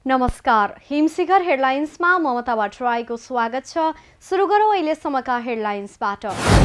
नमस्कार, हिमशिखर हेडलाइन्समा ममता भट्टराईको स्वागत छ। सुरु गरौँ अहिलेसम्मका हेडलाइन्सबाट।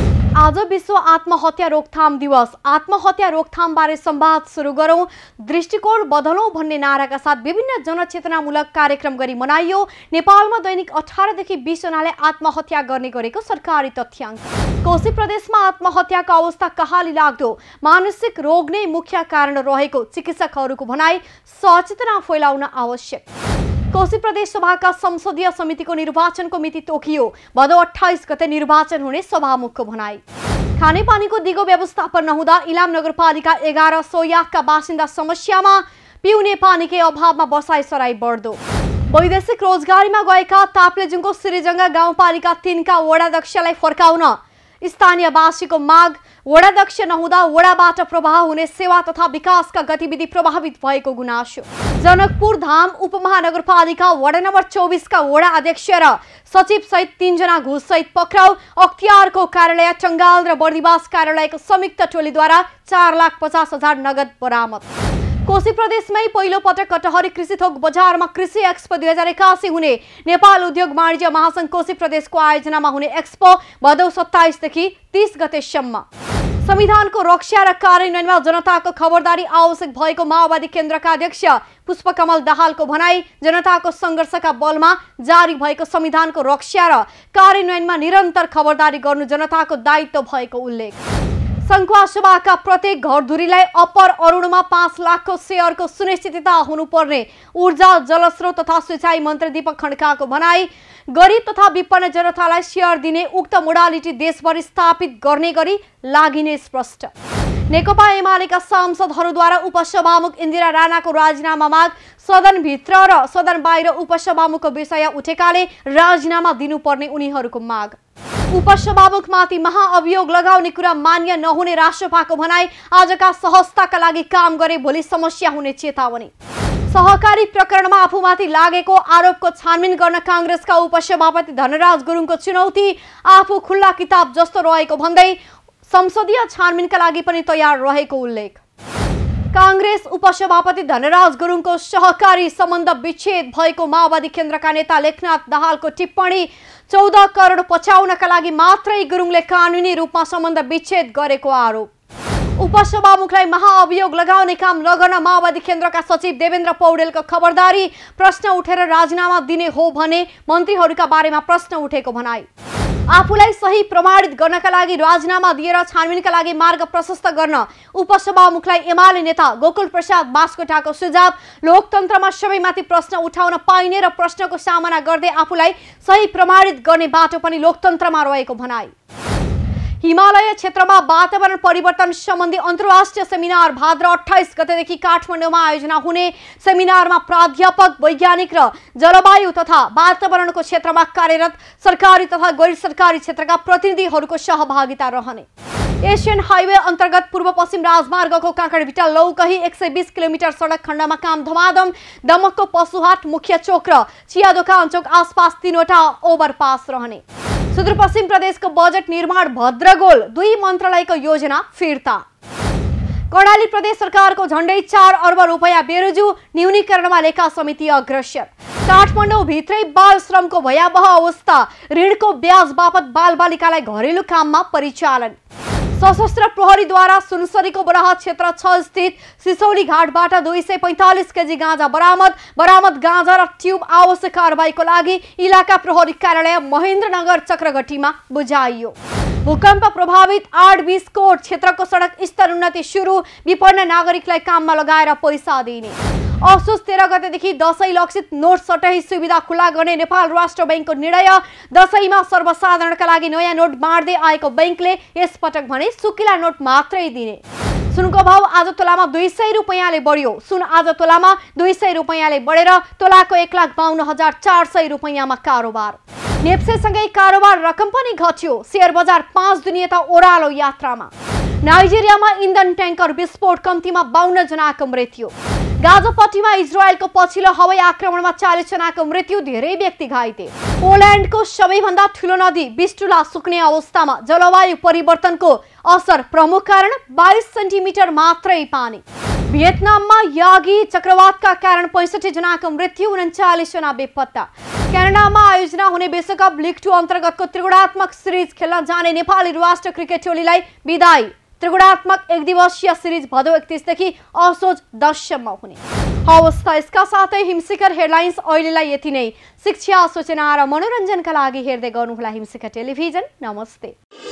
आज विश्व आत्महत्या रोकथाम दिवस। आत्महत्या रोकथामबारे संवाद सुरु गरौँ। दृष्टिकोण बदलौँ भन्ने नाराका साथ विभिन्न जनचेतनामूलक कार्यक्रम गरी मनाइयो। नेपालमा दैनिक 18 देखि 20 जनाले आत्महत्या गर्ने गरेको सरकारी तथ्याङ्क। कोशी प्रदेशमा आत्महत्याको अवस्था कहाली लाग्दो, मानसिक रोग नै मुख्य कारण रहेको चिकित्सकहरूको भनाई। सचेतना फैलाउन आवश्यक। कोशी प्रदेश सभाका संसदीय समितिको निर्वाचनको मिति तोकियो। भदौ 28 गते निर्वाचन हुने सभामुखको भनाई। खानेपानीको दिगो व्यवस्थापन नहुँदा इलाम नगरपालिका 11 सोयाकका बासिन्दा समस्यामा। पिउने पानीकै अभावमा बसाइसराई बढ्दो। वैदेशिक रोजगारीमा गएका ताप्लेजुङको श्रीजङ्गा गाउँपालिका 3 का वडाध्यक्षलाई फर्काउन स्थानीयवासीको माग। वडाध्यक्ष नहुँदा वडाबाट प्रवाह हुने सेवा तथा विकासका गतिविधि प्रभावित भएको गुनासो। जनकपुर धाम उपमहानगरपालिका वडा नम्बर 24 का वडा अध्यक्ष र सचिव सहित 3 जना घुस सहित पक्राउ। अख्तियारको कार्यालय टंगाल र बर्दिवास कार्यालयको संयुक्त टोलीद्वारा 4,50,000 नगद बरामद। कोशी प्रदेशमै पहिलो पटक कटहरी कृषि थोक बजारमा कृषि एक्सपो 2081 हुने। नेपाल उद्योग वाणिज्य महासंघ कोशी प्रदेशको आयोजनामा हुने एक्सपो भदौ 27 देखि 30 गतेसम्म। संविधानको रक्षा र कार्यान्वयनमा जनताको खबरदारी आवश्यक भएको माओवादी केन्द्रका अध्यक्ष पुष्पकमल दाहालको भनाई। जनताको संघर्षका बलमा जारी भएको संविधानको रक्षा र कार्यान्वयनमा निरन्तर खबरदारी गर्नु जनताको दायित्व भएको उल्लेख। संखुवा सभाका प्रत्येक घरधुरीलाई अप्पर अरुणमा 5 लाखको शेयरको सुनिश्चितता हुनुपर्ने ऊर्जा जलस्रोत तथा सिंचाई मन्त्री दीपक खड्काको भनाई। गरिब तथा विपन्न जनतालाई शेयर दिने उक्त मोडालिटी देशभर स्थापित गर्ने गरी लागिने स्पष्ट। नेकपा एमालेका सांसदहरूद्वारा उपसभामुख इन्दिरा राणाको राजीनामा माग। सदनभित्र र सदन बाहिर उपसभामुखको विषय उठेकाले राजीनामा दिनुपर्ने उनीहरूको माग। उपसभामुखमाथि महाअभियोग लगाउने कुरा मान्य नहुने राष्ट्रपाको भनाई। आजका सहजताका लागि काम गरे भोलि समस्या हुने चेतावनी। सहकारी प्रकरणमा आफूमाथि लागेको आरोपको छानबिन गर्न कांग्रेसका उपसभापति धनराज गुरुङको चुनौती। आफू खुल्ला किताब जस्तो रहेको भन्दै संसदीय छानबिनका लागि पनि तयार रहेको उल्लेख। कांग्रेस उपसभापति धनराज गुरुङको सहकारी सम्बन्ध विच्छेद भएको माओवादी केन्द्रका नेता लेखनाथ दाहालको टिप्पणी। 14 करोड पचाउनका लागि मात्रै गुरुङले कानुनी रूपमा सम्बन्ध विच्छेद गरेको आरोप। उपसभामुखलाई महाअभियोग लगाउने काम नगर्न माओवादी केन्द्रका सचिव देवेन्द्र पौडेलको खबरदारी। प्रश्न उठेर राजीनामा दिने हो भने मन्त्रीहरूका बारेमा प्रश्न उठेको भनाई। आफूलाई सही प्रमाणित गर्नका लागि राजीनामा दिएर छानबिनका लागि मार्ग प्रशस्त गर्न उपसभामुखलाई एमाले नेता गोकुल प्रसाद बास्कोटाको सुझाव। लोकतन्त्रमा सबैमाथि प्रश्न उठाउन पाइने र प्रश्नको सामना गर्दै आफूलाई सही प्रमाणित गर्ने बाटो पनि लोकतन्त्रमा रहेको भनाई। हिमालय क्षेत्रमा वातावरण परिवर्तन सम्बन्धी अन्तर्राष्ट्रिय सेमिनार भाद्र 28 गतेदेखि काठमाडौँमा आयोजना हुने। सेमिनारमा प्राध्यापक, वैज्ञानिक र जलवायु तथा वातावरणको क्षेत्रमा कार्यरत सरकारी तथा गैर सरकारी क्षेत्रका प्रतिनिधिहरूको सहभागिता रहने। एशियन हाइवे अन्तर्गत पूर्व पश्चिम राजमार्गको काँकडभिटा लौकही 120 किलोमिटर सडक खण्डमा काम धमाधम। दमकको पशुहाट, मुख्य चोक र चिया दोकान चोक आसपास 3वटा ओभरपास रहने। सुदूरपश्चिम प्रदेशको बजेट निर्माण भद्रगोल, 2 मन्त्रालयको योजना फिर्ता। कर्णाली प्रदेश सरकारको झण्डै 4 अर्ब रुपैयाँ बेरोजु न्यूनीकरणमा लेखा समिति अग्रसर। काठमाडौँ भित्रै बाल श्रमको भयावह अवस्था। ऋणको ब्याज बापत बालबालिकालाई घरेलु काममा परिचालन। सशस्त्र प्रहरीद्वारा सुनसरीको बराह क्षेत्र 6 स्थित सिसौली घाटबाट 245 केजी गाँजा बरामद। बरामद गाँजा र ट्युब आवश्यक कारबाहीको लागि इलाका प्रहरी कार्यालय महेन्द्रनगर चक्रघटीमा बुझाइयो। भूकम्प प्रभावित 8-20 कोट क्षेत्रको सडक स्तर उन्नति सुरु। विपन्न नागरिकलाई काममा लगाएर पैसा दिने। असोज 13 गतेदेखि दशैं लक्षित नोट सटही सुविधा खुला गर्ने नेपाल राष्ट्र बैंकको निर्णय। दशैंमा सर्वसाधारणका लागि नयाँ नोट बाँड्दै आएको बैंकले यसपटक भने सुकिला नोट मात्रै दिने। सुनको भाव आज तोलामा 200 रुपैयाँले बढ्यो। सुन आज तोलामा 200 रुपैयाँले बढेर तोलाको 1,52,400 रुपैयाँमा कारोबार। नेप्सेसँगै कारोबार रकम पनि घट्यो। शेयर बजार 5 दुनियाँता ओह्रालो यात्रामा। नाइजेरियामा इन्धन ट्याङ्कर विस्फोट, कम्तीमा 52 जनाको मृत्यु। गाजापट्टीमा इजरायलको पछिल्लो हवाई आक्रमणमा 40 जनाको मृत्यु, धेरै व्यक्ति घाइते। पोल्यान्डको सबैभन्दा ठूलो नदी विस्टुला सुक्ने अवस्थामा। जलवायु परिवर्तनको असर प्रमुख कारण 22 सेन्टिमिटर मात्रै पानी। भियतनाममा यागी चक्रवातका कारण 65 जनाको मृत्यु, 39 जना बेपत्ता। क्यानाडामा आयोजना हुने विश्वकप लिग 2 अन्तर्गतको त्रिगुणात्मक सिरिज खेल्न जाने नेपाली राष्ट्रिय क्रिकेट टोलीलाई बिदाई। त्रिगुणात्मक एक दिवसीय सिरिज भदौ 31 देखि असोज 10 सम्म हुने। हवस् त यसका साथै हिमशिखर हेडलाइन्स अहिलेलाई यति नै। शिक्षा, सूचना र मनोरञ्जनका लागि हेर्दै गर्नुहोला हिमशिखर टेलिभिजन। नमस्ते।